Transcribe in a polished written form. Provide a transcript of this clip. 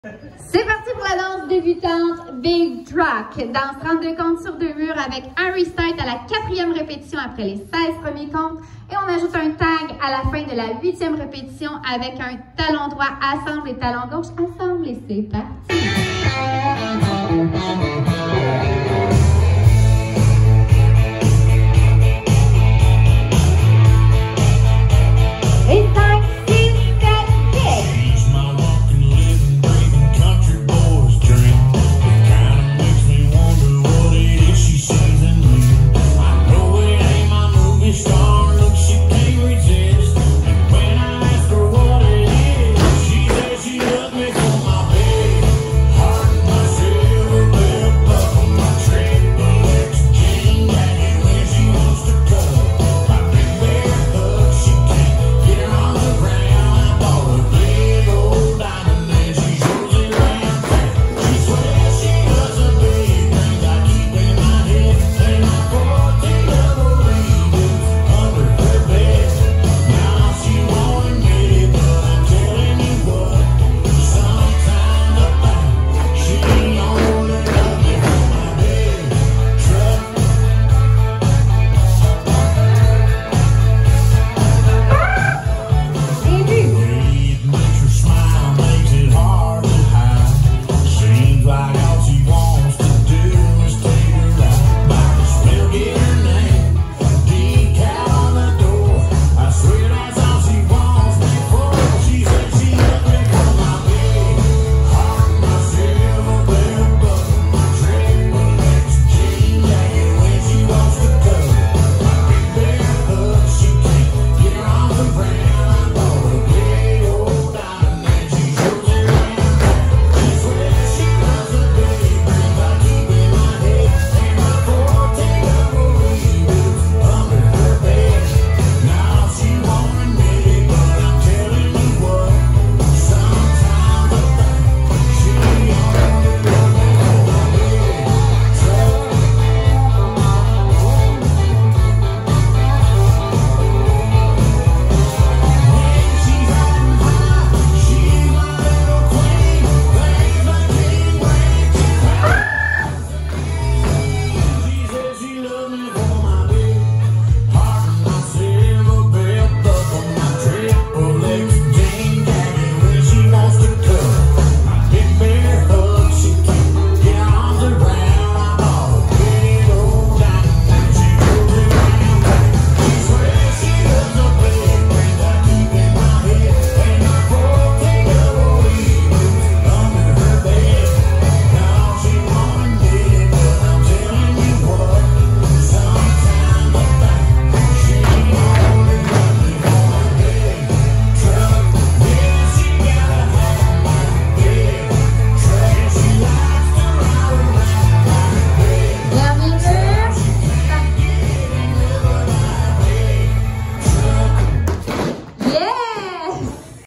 C'est parti pour la danse débutante Big Track. Danse 32 comptes sur 2 murs avec un restart à la 4e répétition après les 16 premiers comptes. Et on ajoute un tag à la fin de la 8e répétition avec un talon droit assemble et talon gauche assemble. Et c'est parti.